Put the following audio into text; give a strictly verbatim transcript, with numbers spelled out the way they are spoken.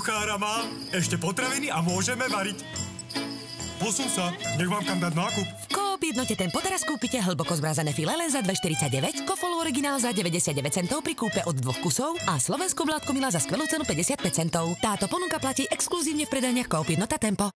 kuchára mám, ešte potraviny a môžeme variť. Posun sa, nech mám kam dať nákup. V Coop Jednote Tempo teraz kúpite hlboko zmrazené filé len za dva štyridsaťdeväť, Kofolu originál za deväťdesiatdeväť centov pri kúpe od dvoch kusov a slovenskú vládku Mila za skvelú cenu päťdesiatpäť centov. Táto ponuka platí exkluzívne v predajniach Coop Jednota Tempo.